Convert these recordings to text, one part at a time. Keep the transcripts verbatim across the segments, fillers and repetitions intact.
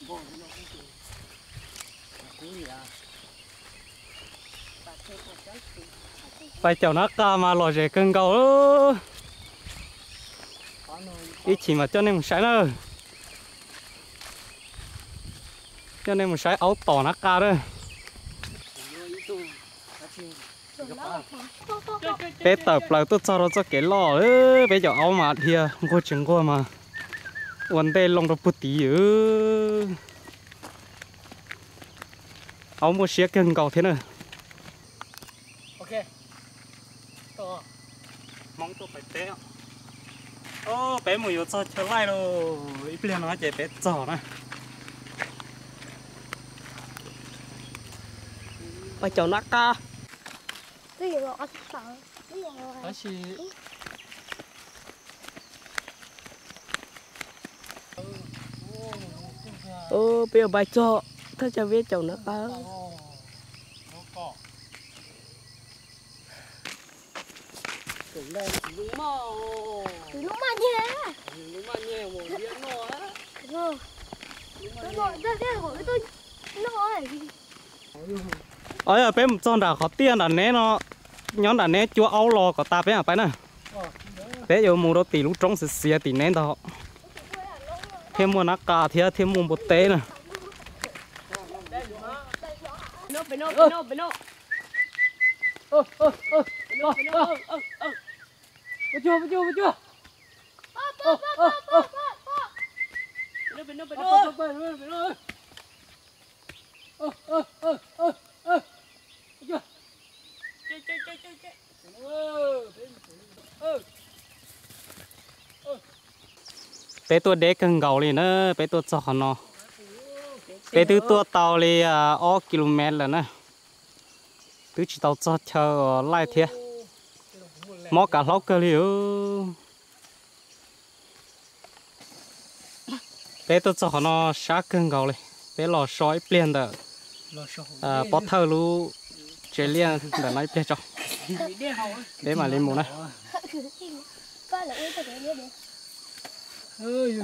phải chào nó ca mà lò rẻ cân cầu đó ít chỉ mà cho nên một sải nữa cho nên một sải áo tỏ nó ca đó bé tập lại tôi cho nó cho cái lò ấy bé giờ áo mà thì cô chừng qua mà vấn đề lông nó bự tí ư áo một xía cân cầu thế này ok to mong tôi phải té ô bé mùi cho trở lại rồi ít liền nó chạy bé giỏ này phải chào nát ca cái gì mà ăn sợ cái gì mà đó chỉ ô bây giờ bài cho thế cho biết chồng nó ca cũng đây đúng màu đúng mà nhé đúng mà nhiều một biết nó á rồi tôi gọi ra cái hỏi tôi nó ơi bé một con đã khó tiền đã né nó nhóm đã né chúa áo lò có ta bé à phải nè bé giờ mua đâu tỷ lúc trống sẽ xìa tỷ nén đó thêm mua nát cà thì thêm mua bột té nè nó phải nó phải nó phải nó ơ ơ ơ nó nó ơ ơ ơ bây chưa bây chưa bây chưa ơ ơ ơ nó phải nó phải nó phải nó phải nó ơ ơ ơ ơ ơ chưa chơi chơi chơi chơi chơi ơ ơ bé tôi đế cân gạo liền nữa bé tôi cho nó bé thứ tôi tàu li ở km là nè thứ chỉ tàu cho chờ lại thiệt mó cả lóc cơ liu bé tôi cho nó sát cân gạo li bé lò sói liền đó à bắt thơ lu chế liền để nói bé cho bé mà lên mù này coi là ơi tôi để đi ơi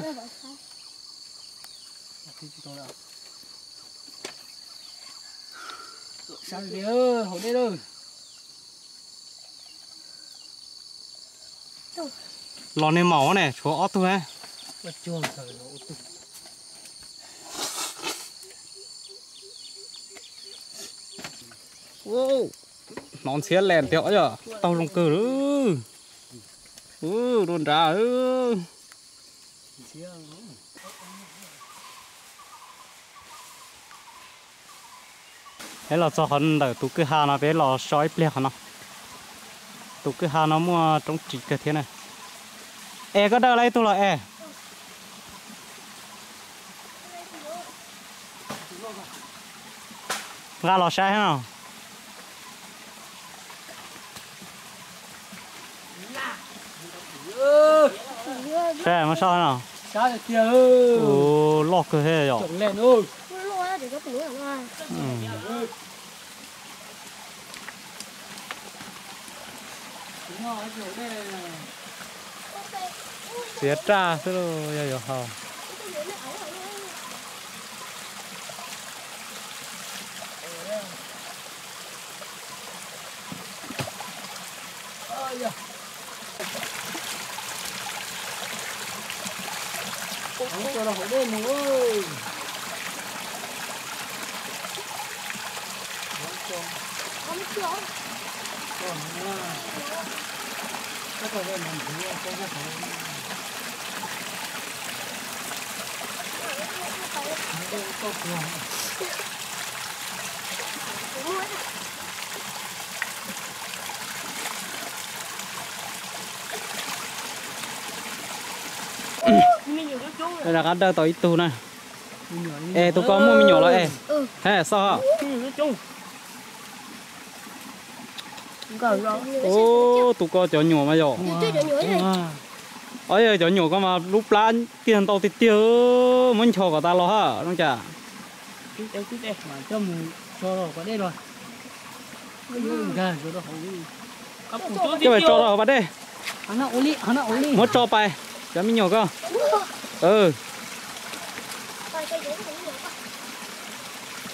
sao đi ơi hồi đây rồi lò này màu này chỗ ót thôi á chuông thời nó tụt wow nón xé lèn tẹo nhở tao lông cờ nữa ừ đồn ra ừ thế là cho hắn đợi tụ cái hà nó bé lò sói ple nó tụ cái hà nó mua trong chỉ cái thế này e có đợi lấy tụ là e ra lò sai không sai mà sao nào sao được kia ơi ô lọt cơ thế rồi trồng lên ơi lo để có tủ ở ngoài xía tra thế rồi giờ giờ hào không cho nó hồi đêm nữa không chưa còn nha các bạn ơi mình thử cho các bạn nó có cửa đây là cái đợt tới tù này ê tụi con mua mình nhỏ lại ê thế sao ô tụi con chó nhỏ mà nhỏ ôi chó nhỏ con mà lúc lá tiền tàu thì tiêu muốn cho cả ta lo ha đúng chả chút đây chút đây mà cho mình cho rồi có đây rồi ra rồi đó không cái phải cho rồi vào đây hắn nó oli hắn nó oli mất cho bài cho mình nhỏ con ừ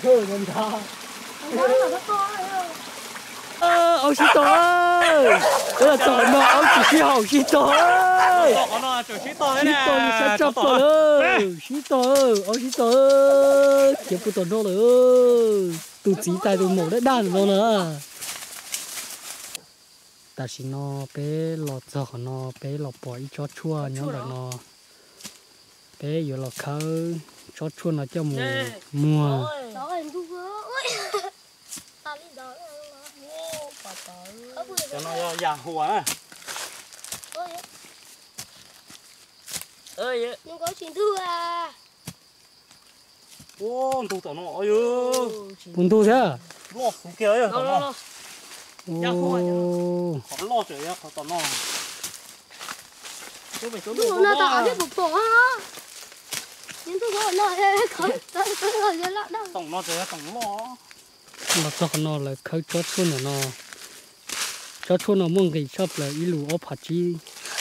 Thôi nhân ta. Nó là nó to đấy. Ơ, ông xí tổ ơi. Đây là tổ nó, ông chỉ xí hỏng xí tổ ơi. Tổ nó chủ xí tổ thế Xí nè. tổ thì sẽ chấp tổ ơi. Xí tổ ơi, ông xí tổ ơi. Kiếm phụ tổ nó rồi. Tụi chỉ tay tụi mổ đấy đàn nó nữa. Ta chỉ nó bé lọt giò nó bé lọt bỏ ít cho chua nhớ là nó bé vừa lọt khơi cho chua nó cho mùa mùa Đó là em thu ơi. Ta đi đó. Cho nó già hùa á. Ôi. ơi Nhưng có chuyện thư à. Ô, tụ tổ nó ơi ơi. bún tu thế à? Lọt xuống kia ấy tổ nó. Ô, Khó lọt rồi á, khó tổ nó. Đủ nó tỏ cái phục tổ ha. Nhưng tôi gọi nó không tôi tôi gọi nó lạ đâu. Tổng nó rồi á, tổng nó. mà cho nó là khơi cho chua nó nó cho chua nó muốn cái shop là ít lù ốp hạt chi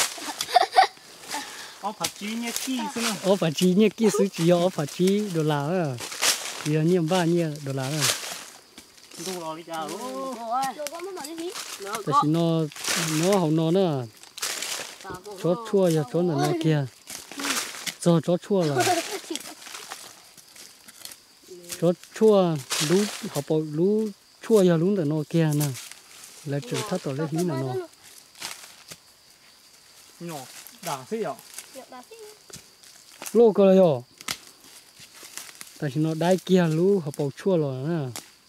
Ó phải chi nhé chi xin nào. ốp hạt chi nhé kia sử chỉ ốp hạt chi đồ là à giờ nhiều ba nhiều đồ là à Đủ rồi đi chào. Rồi con mới mở đi phí. แต่สิnó nó hậu nó nữa chó chua giờ chó nó nó kia giờ chó chua là chó chua lú họ bảo lú chua giờ lú là nó kia nè là chữ thắt tổ lấy hí là nó Nhỏ, đảng xí ạ. lô cơ là yo tại nó đai kia lú họ bảo chua rồi nè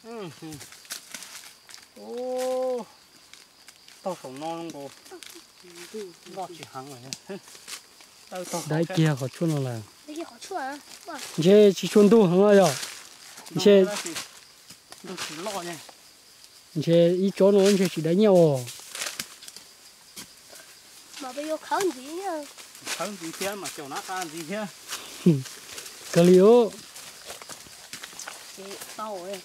Ô. Tao sống non không cô. Lọt chỉ hàng rồi nhé. đai kia họ chua nó là Đấy kia khó chua à? chế chỉ chua tu không rồi chế Nó chỉ lọ nhé. chế ít chó nó chế chỉ đánh nhau Mà bây giờ khó làm gì nhá. Không gì thế mà kiểu nát ăn gì thế. cái liu Tao ấy.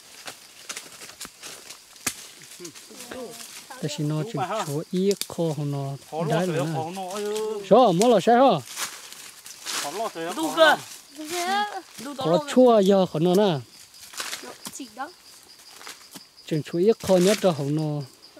tại vì nó chỉ chỗ ít kho nó Khó lọt đái rồi, rồi khó nó ơi. sao mất là sao Khó lọt rồi. đủ cơ có chua giờ của nó nè Chỉ đó. chừng chú ít kho nhất cho hậu nó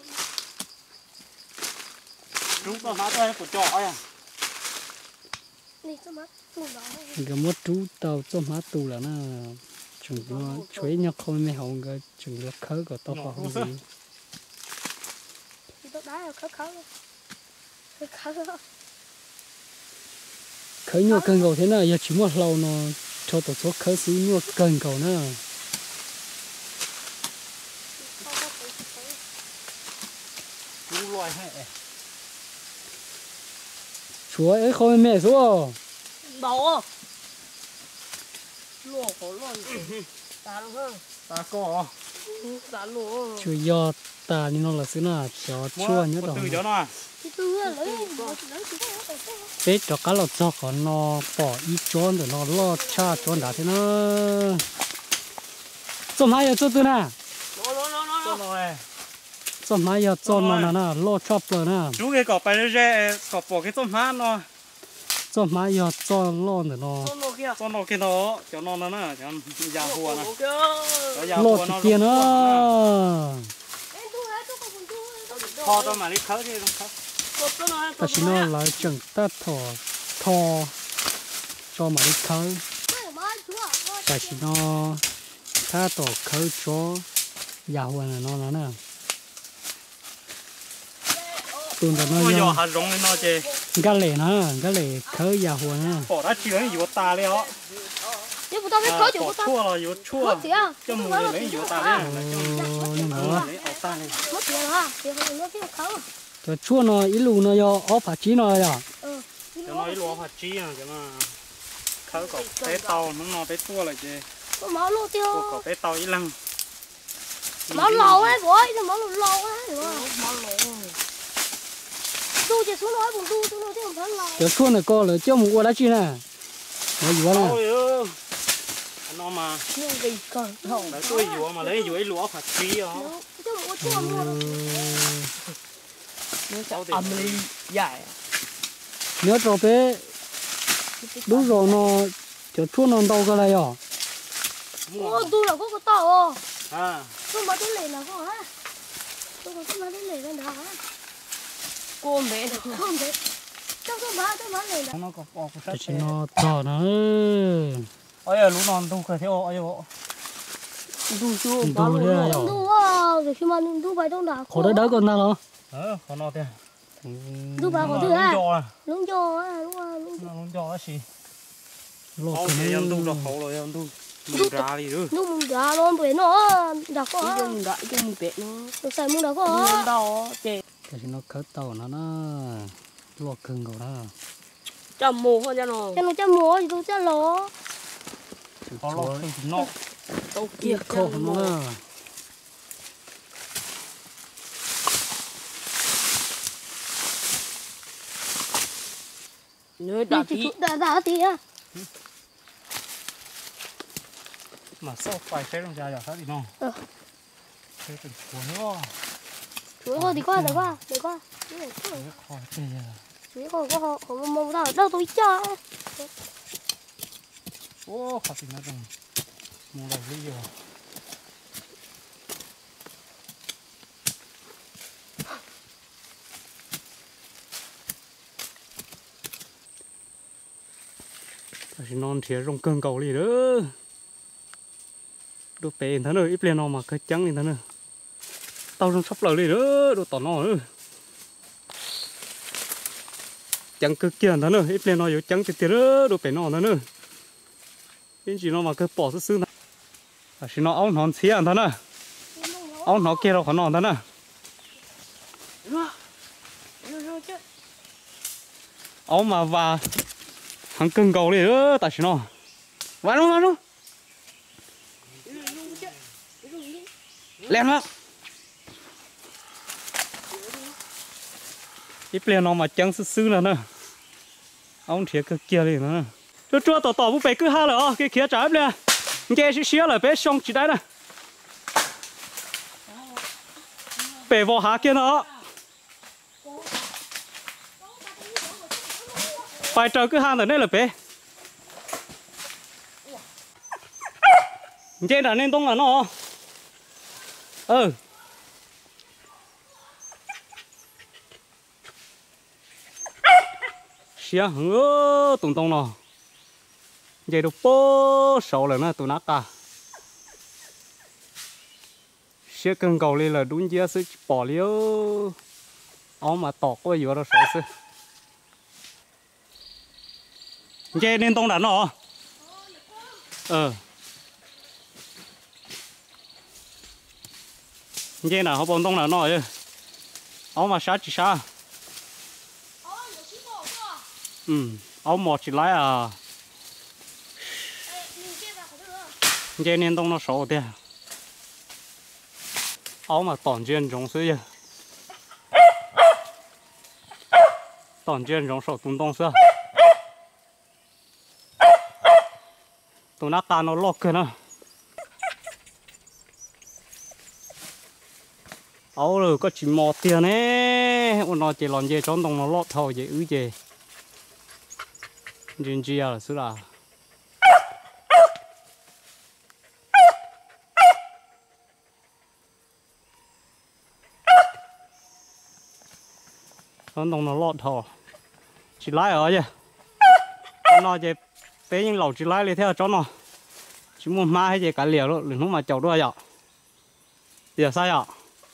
Chúng ta nói tôi của trọ à. Đi cho mắt. Mùi đó. cái mất chú tàu cho má tù là nó chừng nó chuối nhau kho mấy hậu cái chừng nó khớ của tao vào không gì Thì tôi đá là khó khó. Khó khó. khớ nhau cân cầu thế nào giờ chỉ một lâu nó cho tổ số khớ xí nhau cân cầu nữa Chú loài hệ. chúa ấy không mẹ số Đâu. Lùa có lùa. Ta đúng không? Ta có. Ta lùa. chú do ta như nó là xứ nào cho chua nhớ Một đó từ cho nó à. Thì tôi lấy lấy tết cho cá lọt cho có nó bỏ ít chón rồi nó lo cha chón đã thế nó cho mai giờ cho tôi nè Cho nó này. cho mai giờ cho nó nè nè lo chop rồi nè Chú cái cỏ phải ra cỏ bỏ cái tôm hát nó. cho mai giờ cho lo nữa nó Cho nó cái nó cho nó nó nè, cho nó già hùa nè. Cho già lo hùa thì nó. kia nó Kho cho mà đi khớ đi không khớ. ta chỉ nó là chẳng ta thò thò cho mà đi khơi ta chỉ nó ta tổ khơi cho giàu hơn là nó nó nè tuần rồi Ôi nó giờ hạt rong lên nó chê. cái lệ nó cái lệ khơi giàu hơn nè Bỏ ra chứa yếu ta lên đó. nếu tao biết có chỗ Bỏ tao chua là yếu chua. mất tiền Cho mùi lấy yếu ta lên. ô nhưng mà Lấy ổ ta lên. mất tiền ha tiền không nó biết khó rồi chua nó ít lù nó do ốp hạt chí nó à ừ Cho nó lúa hạt chi à, cho nó khớ cỏ té tàu nó nó té tua lại chê. có máu lô tiêu Cỏ té tàu ít lăng. máu lầu ấy boy nó máu lầu ấy máu lầu tu chỉ xuống nói buồn tu tu nói chứ không phải lầu rồi chua này co là cho một quả lá chi nè nó gì nè Ôi ơi. Nó mà nhưng gì còn không lấy tôi dùa mà lấy dùa lúa hạt chi á. chứ không có chua mua đâu âm ly dài nhớ rồi bé đúng rồi nó cho chua nó đâu cái này à Ô, tôi là có cái tàu à tôi mà tôi lấy là có hả tôi mà tôi mà tôi lấy lên đó hả cô mẹ không đấy tôi tôi mà tôi mà lấy là nó có bỏ cái chỉ nó to nó ơi lũ non tu khởi theo ơi bộ đu chua tu bao thế luôn à tu à rồi khi mà tu bài đâu đã khó đấy đỡ con nào ờ khó nó thế tu bài có thứ à cho lúng cho á đúng không lúng cho gì lột cái này tu được khổ rồi em tu mùng ra đi nữa lúc mùng ra luôn tuổi nó đã có cái dùng đại cái mùng bẹt nó được xài mùng đã có mùng đỏ chè cái nó cất tàu nó nó luộc cưng của nó chầm mồ thôi nha nó cho nó cho mua thì tôi cho lỗ có luộc nó tàu kia khổ nó nơi đã tí đã đã tí á mà sao phải xe trong nhà giờ sao thì nó ờ xe từng cuốn nó chuối thôi thì qua để qua để qua khỏi thì chuối còn có họ có mông đâu đâu tôi cho ô khỏi thì nó đừng mua đầu đi rồi thì non thiệt trong cơn cầu đi nữa đồ bền thế nữa ít lên nó mà cái trắng lên thế nữa tao trong sắp lời đi nữa đồ tỏ nó nữa trắng cực kia thế nữa ít lên nó yếu trắng tiệt tiệt nữa đồ bền nó thế nữa cái gì nó mà cứ bỏ sứ sứ này à xin nó áo nón xía thế nữa áo nó kia đâu có nón thế nữa áo mà và hàng cưng cầu đi nữa tại sao nó vào luôn vào luôn lên vào ít lên nó mà trắng sứ sứ là nữa ông thiệt cực kia đi nữa cho cho tỏ tỏ bút bể cứ ha rồi cái kia trái lên nghe xí xí là bé xong chỉ đấy nè bể vào hạ kia nó phải chờ cứ hàng ở đây là bé trên là nên tung là nó ừ xía hứa tung tung nó vậy được bố sầu là nó tụi nó cả xía cần cầu lên là đúng chia sự bỏ liêu áo mà tọt quá vừa đó sợ sự vậy nên tung đã nó ờ vậy là họ bông tung là nó chứ áo mà sát chỉ sát ừ áo một chỉ lái à vậy nên tung nó sầu thế áo mà tỏn chuyện giống sự chứ tỏn chuyện giống sầu tung tung sự tụi nó ta nó lóc cơ nó áo rồi có chỉ một tiền ấy nó chỉ làm gì cho nó lót thôi vậy ư gì chuyện gì à là là nó nó lót thôi chỉ lái ở vậy nó chỉ bé những lẩu chỉ lái lên theo cho nó chỉ muốn mai hay gì cả liều luôn đừng mà chậu đua vậy giờ sao vậy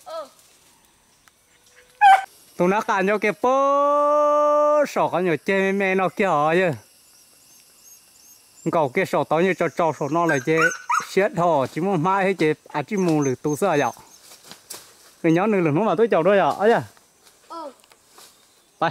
tụi nó cản cho cái bó sọ cái nhiều chơi mẹ nó kia ở chứ cậu cái sọ to như cho cho sọ nó là chơi xét thò chỉ muốn mai hay chơi à chỉ muốn được tu sửa vậy người nhóm đừng đừng mà tôi chậu đua vậy ấy àไป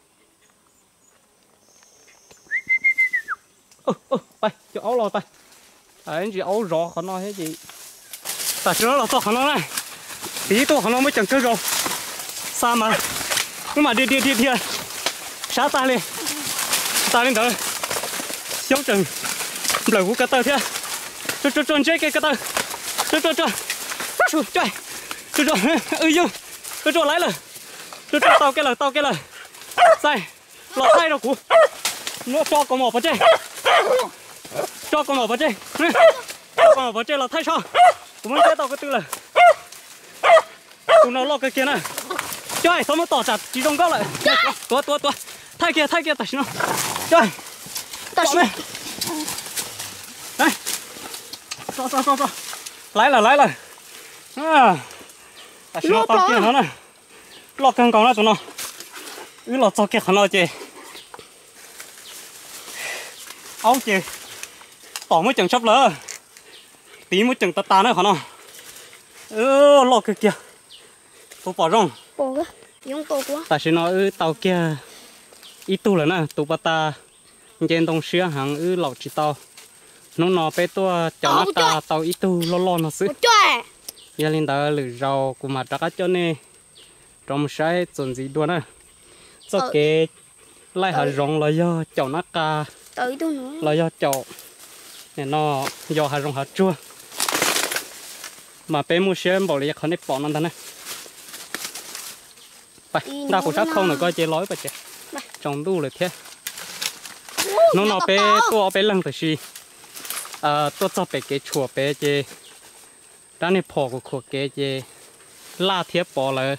ơ ơไปcho áo lòiไปanh chị áo rõ khó nói hết chị tại sao là to khó nói này tí to khó nói mới chẳng cơ rồi sao mà nhưng mà đi đi đi đi sát tay lên tay lên thôi xéo chừng lời của cái tơ thế cho cho cho chơi cái cái tơ cho cho cho cho chơi cho cho ư dương cho cho lấy rồi cho cho tao cái lời tao cái lời sai lọt tay đâu cú nó cho con mỏ vào chơi cho con mỏ vào chơi còn vào chơi là thay sao tụi mình chơi tao cái tư là tụi nó lo cái kia này chơi xong mới tỏ chặt chỉ trong góc lại tua tua tua thay kia thay kia tại sao chơi ta này đây sao sao sao sao lấy là lấy là à tại sao tao kia nó này lo căng cong là tụi nó cứ lo cho kia hắn lo chơi áo chơi tỏ mới chẳng sắp lỡ tí mới chẳng ta ta nữa hả nó ơ lo cái kia tôi bỏ rong bỏ cái giống to quá tại sao nó ư tàu kia ít tu rồi nè tụ bà ta trên đông xưa hàng ư lẩu chỉ tàu nó nó bé tua cháu nó ta tàu ít tu lo lo nó xứ gia đình ta lử rau của mặt đã cho nên trong sai chuẩn gì đua nè cho cái lại hà rong là do cháu nó ca tới tôi nữa là do cháu này nó do hà rong hà chua mà bé mua xe bảo là không nên bỏ nó ta nè phải đa của sát không là coi chế lối vậy chứ trong tu là thế nó nó bé tua bé lăng thì gì à tua cho bé cái chùa bé chế đã nên bỏ của của cái chế la thiếp bỏ lại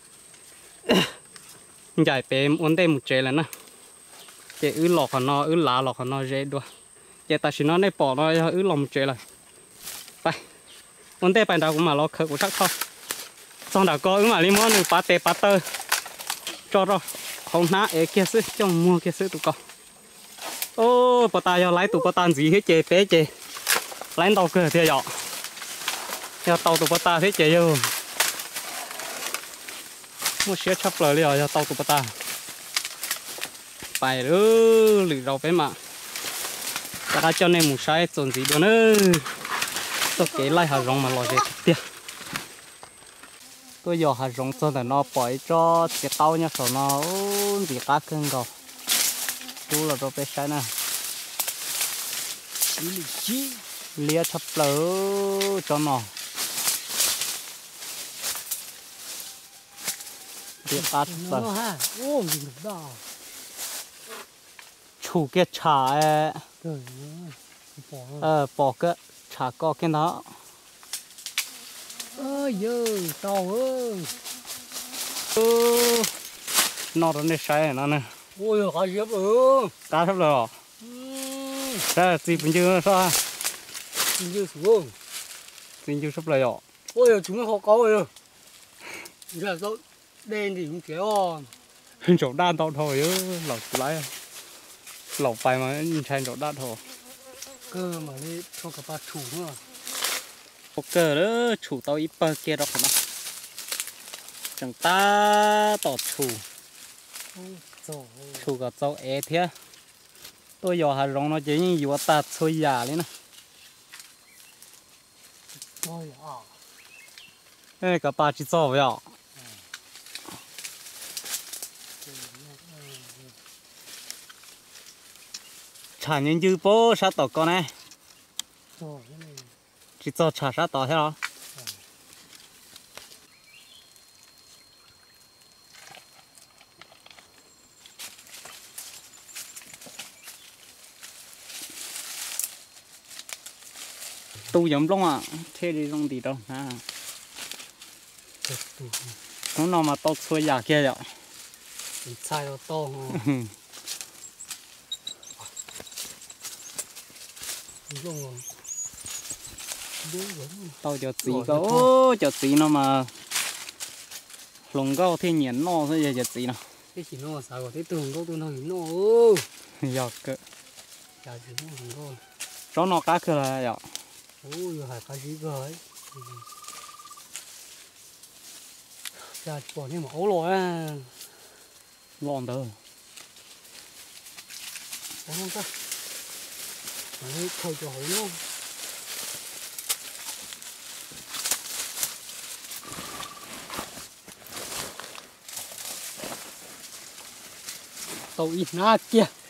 giải bé muốn đem một chế là nè chế ứ lọt họ nó ứ lá lọt họ nó dễ đua chế ta chỉ nó nên bỏ nó ứ lòng một chế là phải muốn đem bài đầu cũng mà lo khởi của sát không xong đã có ứ mà liên món được ba tê ba tơ cho rồi không ná ở kia xứ trong mua kia xứ tụi con ô bà ta cho lấy tụi bà ta gì hết chè bé chè lấy tàu cửa thế dọ theo tàu tụi bà ta thế chè vô mua xe chấp lời liền cho tàu tụi bà ta bài đó lử rau bé mà ta cho nên một sai chuẩn gì đó nữa tôi kể lại hà rong mà lo gì tiếc tôi giờ hạt giống cho nó bỏ cho cái tàu nhá sau nó bị cá cưng rồi chú là rồi bé sai nè lia chập lỡ cho nó bị cá rồi chủ cái chả ờ bỏ cái chả có cái đó ơi ơi tao ơi nó nó này sai nó nè ôi cá diếp ơi cá sắp rồi ra gì cũng chưa sao cũng chưa xuống cũng chưa sắp rồi ạ ôi chúng nó họ có rồi giờ tôi đen thì cũng kéo hình chỗ đan tao thôi chứ lẩu lái lẩu phải mà nhìn chỗ đan thôi cơ mà đi cho cả ba chủ nữa ok đó chủ tao ít bơ kia đó mà chẳng ta tỏ chủ chủ cả tao é thế tôi giờ hà rong nó chỉ như vừa ta chơi già lên nè ê cả ba chỉ cho vậy à chả nhân dư bố sát tỏ con này chỉ cho chả sát tỏ thế đó tu giống lông à thế đi lông gì đâu à nó nào mà tao xuôi giả kia vậy sai nó to không tao cho tí có cho tí nó mà lồng gao thiên nhiên nó thôi giờ tí nào cái chỉ nó sao có cái tường gao tôi nó nó giờ cơ chả chỉ nó không cho nó cá cơ là giờ ôi hải cá gì cơ ấy chả bỏ thêm máu rồi à ngon đâu không ta đấy thôi cho hỏi luôn tàu ít na kia